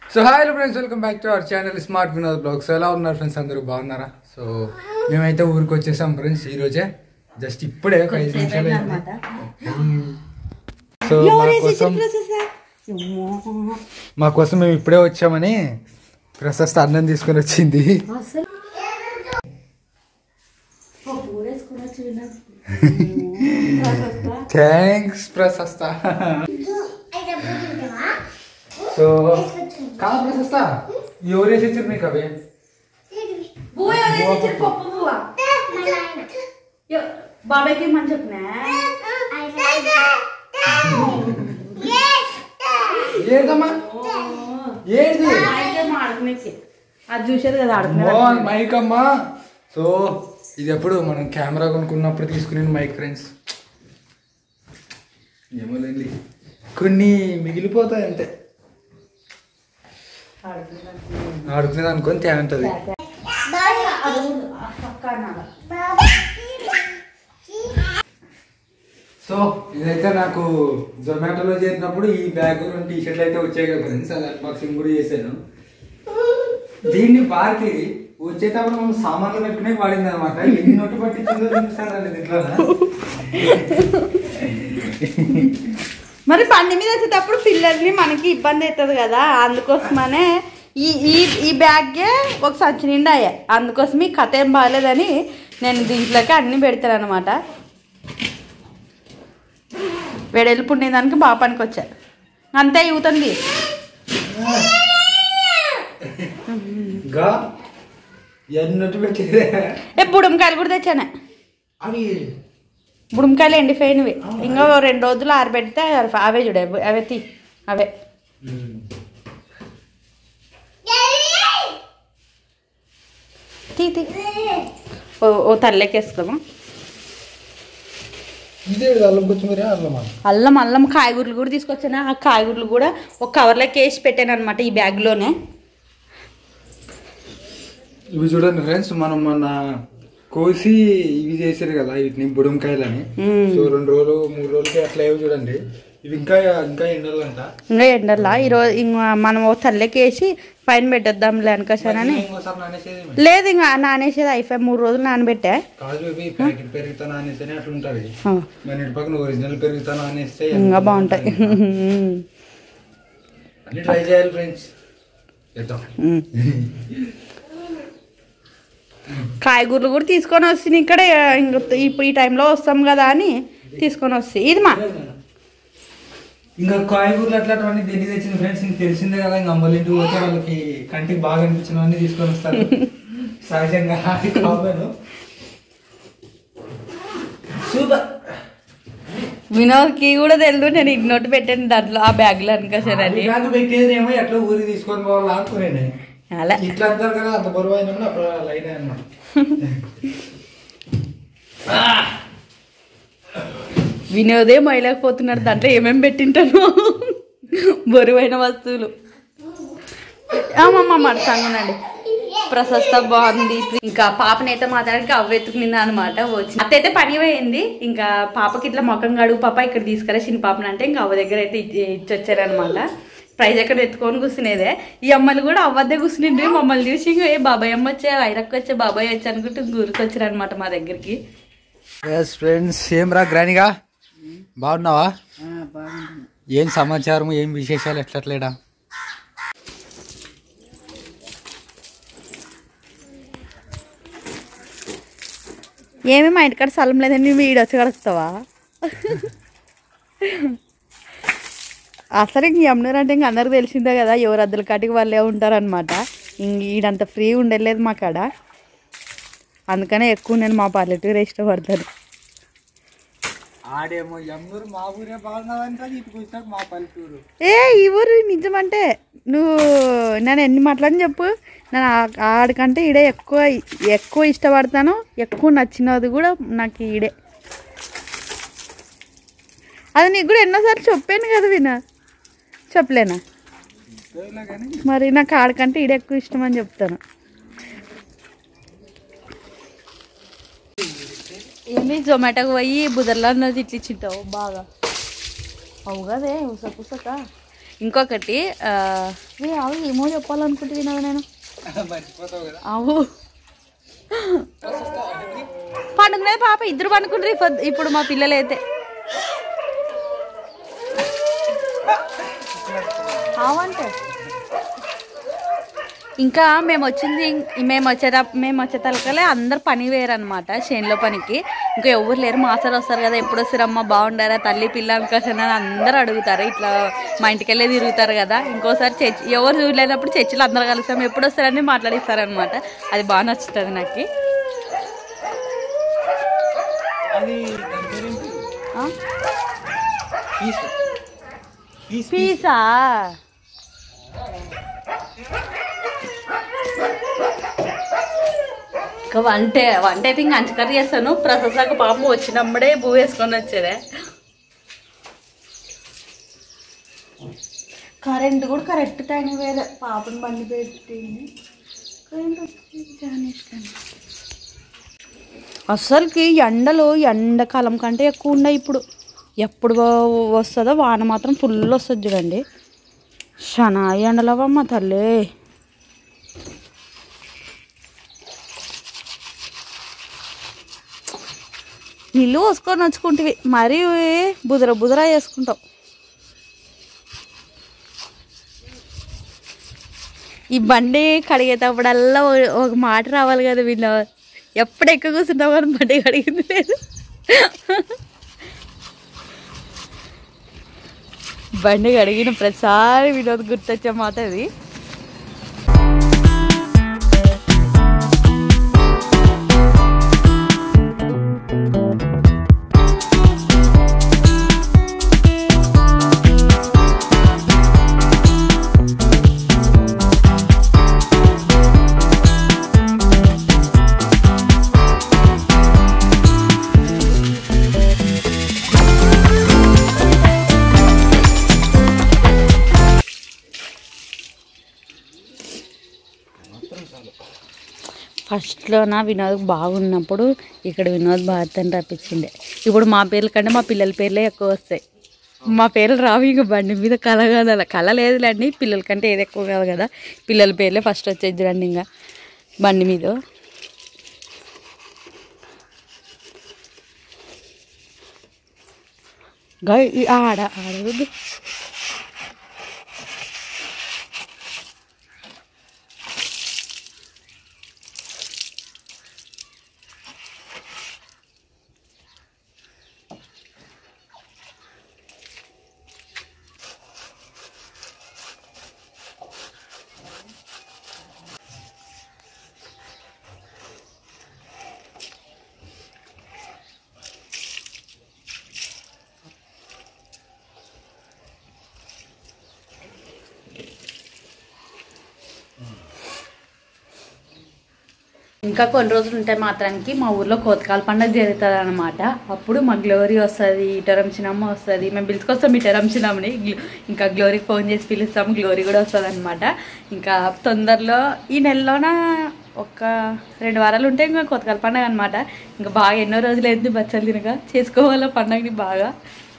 So hi friends, welcome back to our channel smart Vinod blogs. ఎలా ఉన్నారు friends? అందరూ బాగున్నారా? సో మేమైతే ఊరికి వచ్చేసాం ఫ్రెండ్స్ ఈరోజే, జస్ట్ ఇప్పుడే ఒక 5 నిమిషాలు అయింది. సో మా కోసం మేము ఇప్పుడే వచ్చామని ప్రశస్త అన్నం తీసుకొని వచ్చింది. థ్యాంక్స్ ప్రశస్త. సో కా ప్రశస్త ఎవరు వేసి వచ్చారు మీకు? అవే బాబాయ్కి ఏమని చెప్పినా అది చూసేది కదా మైక్ అమ్మా. సో ఇది ఎప్పుడు మనం కెమెరా కొనుక్కున్నప్పుడు తీసుకునే మైక్ ఫ్రెండ్స్. ఏమో లేండి, కొన్ని మిగిలిపోతాయి అంతే. ఆడుకునేది అనుకొని తేంటది. సో ఇదైతే నాకు జొమాటోలో చేరినప్పుడు ఈ బ్యాగ్ 2 టీ-షర్ట్లు అయితే వచ్చాయి కదా ఫ్రెండ్స్, అది అన్బాక్సింగ్ కూడా చేశాను. దీన్ని బార్కి వచ్చేటప్పుడు మనం సామాన్లు పెట్టుకునే వాడింది అనమాట. ఎన్ని నోటు పట్టించిందో చూపిస్తానండి దీంట్లో. మరి బండి మీద వచ్చేటప్పుడు పిల్లల్ని మనకి ఇబ్బంది అవుతుంది కదా, అందుకోసమనే ఈ బ్యాగే ఒక సంచి నిండా అయ్యా. అందుకోసం ఈ కథ ఏం బాగాలేదని నేను దీంట్లోకి అన్నీ పెడతాను అనమాట. వేడెళ్ళి పుండేదానికి బాగా పనికి వచ్చా అంతే. ఇవుతుంది బుడంకాయలు కూడా తెచ్చానే. బుడంకాయలు ఎండిపోయినవి, ఇంకా 2 రోజులు ఆరబెడితే అవే చూడే అవే తీ అవే. తీ తీ ఓ తల్లేకేసుకుందామా. అల్లం అల్లం కాయగూరలు కూడా తీసుకొచ్చాను. ఆ కాయగూరలు కూడా ఒక కవర్లోకి వేసి పెట్టాను అనమాట ఈ బ్యాగ్లోనే. ఇవి చూడండి ఫ్రెండ్స్, మనం మొన్న కోసి ఇవి చేసారు కదా వీటిని బుడంకాయలని. సో 2 రోజులు 3 రోజులకి అట్లా ఏవి చూడండి. ఇవి ఇంకా ఎండాలంట. ఇంకా ఎండలా ఈరోజు ఇంకా మనం ఓ తల్లికి వేసి పైన పెట్టేద్దాం లేనుకోసానని. లేదు ఇంకా నానేసేది అయిపోయి 3 రోజులు నానబెట్టా. పెరుగుతా నానేస్తేనే అట్లా ఉంటుంది. ఒరిజినల్ పెరుగుతా నానేస్తే ఇంకా బాగుంటాయి. అన్ని ట్రై చేయాలి ఫ్రెండ్స్. కాయగూరలు కూడా తీసుకొని వస్తుంది ఇక్కడ. ఇప్పుడు ఈ టైంలో వస్తాం కదా అని తీసుకొని వస్తాయి. ఇది మా ఇంకా కాయగూరలు అట్లాంటివన్నీ దేనికి తెచ్చింది ఫ్రెండ్స్, ఇంక తెలిసిందే కదా. ఇంకా అమ్మలు ఇంటికి పోతే వాళ్ళకి కంటికి బాగా అనిపించినవన్నీ తీసుకొని వస్తారు సహజంగా. సూపర్. వినోద్కి కూడా తెలుసు నేను ఇగ్నోట్ పెట్టాను దాంట్లో ఆ బ్యాగ్లో అనుకోసానండి. పెట్టేది ఏమో ఎట్లా ఊరికి తీసుకొని పోవాలి అనుకునే అలా ఇట్లా అంటారు కదా, అంత బరువు అయినప్పుడు అప్పుడు అలా అయినా అనమాట. వినోదే మొయలేకపోతున్నాడు, దాంట్లో ఏమేమి పెట్టింటాను బరువైన వస్తువులు. అమ్మమ్మ మడసాంగునండి. ప్రశస్త బాగుంది. ఇంకా పాపనైతే మాట్లాడానికి అవ్వెత్తుకునింది అనమాట. వచ్చి అత్త అయితే పని పోయింది. ఇంకా పాపకి ఇట్లా మొఖం గడుగు పాప ఇక్కడ తీసుకురా చిన్న పాపని అంటే ఇంకా అవ్వ దగ్గర అయితే ఇచ్చొచ్చారనమాట. ప్రైజ్ ఎక్కడ ఎత్తుకొని కూర్చునేదే. ఈ అమ్మలు కూడా అవ్వద్దే కూర్చునిండ్రి. మమ్మల్ని చూసి ఇంకా ఏ బాబాయ్ అమ్మ వచ్చే ఐరక్క వచ్చే బాబాయ్ వచ్చి అనుకుంటే ఊరికి వచ్చారనమాట మా దగ్గరికి. ఫ్రెండ్స్ ఏం రా గ్రానిగా బాగున్నావా? ఏం సమాచారం, ఏం విశేషాలు, ఎట్లట్లేడా? ఏమి మా ఇంటికాడ స్థలం లేదని నువ్వు ఈడొచ్చి కడుగుతావా? అసలు ఇంక యమునూరు అంటే ఇంక అందరికి తెలిసిందే కదా, ఎవరు అద్దెల కాటికి వాళ్ళే ఉంటారనమాట. ఇంక ఈడంత ఫ్రీ ఉండలేదు మా కాడ. అందుకనే ఎక్కువ నేను మా పల్లెటూరు ఇష్టపడతాను. ఏ ఈ ఊరు నిజమంటే నువ్వు నేను ఎన్ని మాట్లాడని చెప్పు, నేను ఆడికంటే ఈడే ఎక్కువ ఇష్టపడతాను. ఎక్కువ నచ్చినది కూడా నాకు ఈడే. అది నీకు కూడా ఎన్నోసార్లు చెప్పాను కదా వినా, చెప్పలేనా? మరి నాకు ఆడికంటే ఈడే ఎక్కువ ఇష్టం అని చెప్తాను. ఏమి జొమాటోకి పోయి బుదర్లో ఇట్లా ఇచ్చింటావు బాగా. అవు కదే ఉసక ఇంకొకటి అవి ఏమో చెప్పాలనుకుంటున్నావు నేను అవు పండుకునే పాప ఇద్దరు పండుకుంటారు ఇప్పుడు మా పిల్లలు అయితే అవంటే ఇంకా మేము వచ్చేతలకలే అందరు పని వేరనమాట చేనులో పనికి ఇంకా ఎవరు లేరు మాస్టర్ వస్తారు కదా ఎప్పుడు వస్తారమ్మా బాగుండారా తల్లి పిల్ల అనుకోసం అందరు అడుగుతారు ఇట్లా మా ఇంటికి వెళ్ళే తిరుగుతారు కదా ఇంకోసారి చర్చి ఎవరు చూడలేనప్పుడు చర్చిలో అందరు కలుస్తాం ఎప్పుడు వస్తారని మాట్లాడిస్తారనమాట అది బాగా నచ్చుతుంది నాకు పీసా ఇంకా వంట అయితే ఇంకా అంచకర్రీ చేస్తాను ప్రససాక పాపం వచ్చినప్పుడే బూ వేసుకొని వచ్చేదే కరెంట్ కూడా కరెక్ట్ టైం వేరే పాపని బండి పెట్టింది కరెంట్ అస్సలకి ఎండాకాలం కంటే ఎక్కువ ఉన్నాయి ఇప్పుడు ఎప్పుడు వస్తుందో వాన మాత్రం ఫుల్ వస్తుంది చూడండి శనా ఎండలవమ్మ తల్లి నీళ్ళు పోసుకొని వచ్చుకుంటేవి మరీ బుదరా చేసుకుంటావు ఈ బండి కడిగేటప్పుడల్లా ఒక మాట రావాలి కదా వీళ్ళు ఎప్పుడు ఎక్కువ కూర్చుంటావు కానీ బండి కడిగింది లేదు బండి కడిగిన ప్రతిసారి వినోద్ గుర్తొచ్చే మాట అది ఫస్ట్లో నా వినోద్ బాగున్నప్పుడు ఇక్కడ వినోద్ భారత్ అని రప్పించిండే ఇప్పుడు మా పేర్ల కంటే మా పిల్లల పేర్లే ఎక్కువ వస్తాయి మా పేర్లు రావు ఇంక బండి మీద కళ కాదు అలా కళ లేదులేండి పిల్లల కంటే ఏది ఎక్కువ కాదు కదా పిల్లల పేర్లే ఫస్ట్ వచ్చేది చూడండి ఇంకా బండి మీద ఆడదు ఇంకా కొన్ని రోజులు ఉంటే మాత్రానికి మా ఊర్లో కోతకాల పండుగ జరుగుతుంది అనమాట అప్పుడు మా గ్లోరీ వస్తుంది ఇటరం చిన్నమ్మ వస్తుంది మేము పిలుచుకొస్తాం ఇటరం చిన్నమ్మని ఇంకా గ్లోరీకి ఫోన్ చేసి పిలుస్తాం గ్లోరీ కూడా వస్తుంది అనమాట ఇంకా తొందరలో ఈ నెలలోన ఒక 2 వారాలు ఉంటే ఇంకా కోతకాల పండుగ అనమాట ఇంకా బాగా ఎన్నో రోజులు అయింది బచ్చలు తినగా చేసుకోవాలి పండుగని బాగా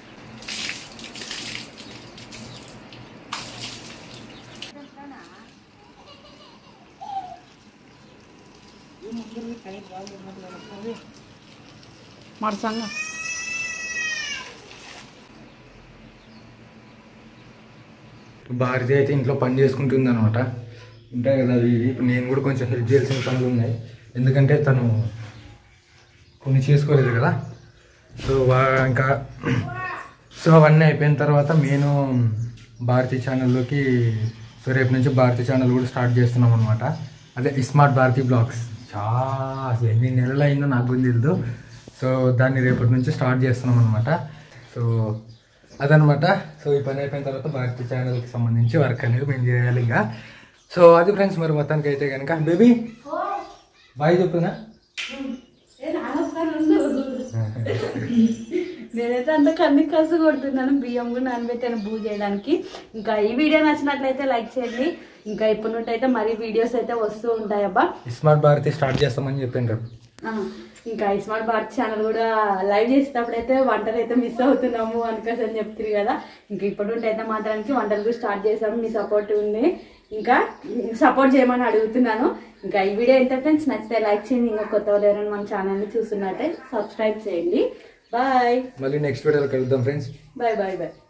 మరసంగా భారతి అయితే ఇంట్లో పని చేసుకుంటుంది అనమాట ఉంటాయి కదా అవి ఇప్పుడు నేను కూడా కొంచెం హెల్ప్ చేయాల్సిన పనులు ఉన్నాయి ఎందుకంటే తను కొన్ని చేసుకోలేదు కదా ఇంకా అవన్నీ అయిపోయిన తర్వాత నేను భారతి ఛానల్లోకి రేపు నుంచి భారతి ఛానల్ కూడా స్టార్ట్ చేస్తున్నాం అనమాట అదే స్మార్ట్ భారతి బ్లాగ్స్ అసలు ఎన్ని నెలలు అయిందో నాకు కూడా తెలియదు దాన్ని రేపటి నుంచి స్టార్ట్ చేస్తున్నాం అనమాట అదనమాట ఈ పని అయిపోయిన తర్వాత భారతి ఛానల్కి సంబంధించి వర్క్ అనేది మేము చేయాలి ఇంకా అది ఫ్రెండ్స్ మరి మొత్తానికి అయితే కనుక బేబీ బాయ్ చెప్పునా నేనైతే అంత కన్ని కసు కొడుతున్నాను బియ్యం కూడా నానబెట్టాను బూ చేయడానికి ఇంకా ఈ వీడియో నచ్చినట్లయితే లైక్ చేయండి ఇంకా ఇప్పటి నుండి అయితే మరీ వీడియోస్ అయితే వస్తూ ఉంటాయి అబ్బా స్మార్ట్ భారతి స్టార్ట్ చేస్తామని చెప్పిండ్రు ఇంకా స్మార్ట్ భారత్ ఛానల్ కూడా లైవ్ చేసేటప్పుడైతే వంటలు అయితే మిస్ అవుతున్నాము అనుకోసం అని చెప్తుంది కదా. ఇంకా ఇప్పటి నుండి అయితే మాత్రానికి వంటలు కూడా స్టార్ట్ చేసాము. మీ సపోర్ట్ ఉంది, ఇంకా సపోర్ట్ చేయమని అడుగుతున్నాను. ఇంకా ఈ వీడియో ఎంత ఫ్రెండ్స్ నచ్చితే లైక్ చేయండి. ఇంకా కొత్త వాళ్ళు ఎవరైనా మన ఛానల్ని చూస్తున్నట్టే సబ్స్క్రైబ్ చేయండి. బాయ్. మళ్ళీ నెక్స్ట్ వీడియోలో కలుద్దాం ఫ్రెండ్స్. Bye bye bye.